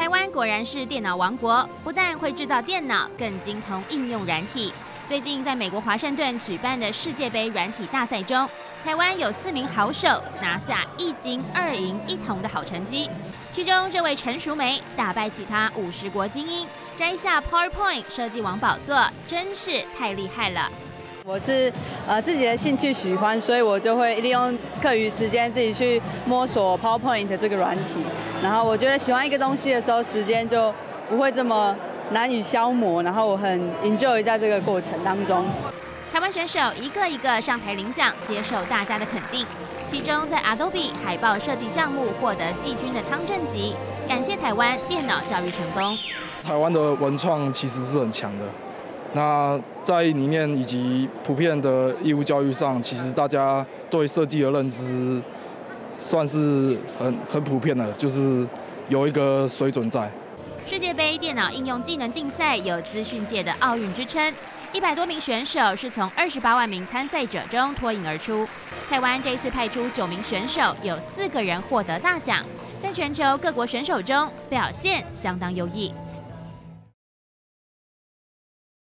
台湾果然是电脑王国，不但会制造电脑，更精通应用软体。最近在美国华盛顿举办的世界杯软体大赛中，台湾有4名好手拿下1金2银1铜的好成绩。其中这位陈淑梅打败其他50国精英，摘下 PowerPoint 设计王宝座，真是太厉害了。 我是自己的兴趣喜欢，所以我就会利用课余时间自己去摸索 PowerPoint 这个软体。然后我觉得喜欢一个东西的时候，时间就不会这么难以消磨。然后我很 enjoy 在这个过程当中。 台湾选手一个一个上台领奖，接受大家的肯定。其中在 Adobe 海报设计项目获得季军的汤正吉，感谢台湾电脑教育成功。 台湾的文创其实是很强的。 那在理念以及普遍的义务教育上，其实大家对设计的认知算是很普遍的，就是有一个水准在。 世界杯电脑应用技能竞赛有资讯界的奥运之称，100多名选手是从28万名参赛者中脱颖而出。台湾这次派出9名选手，有4个人获得大奖，在全球各国选手中表现相当优异。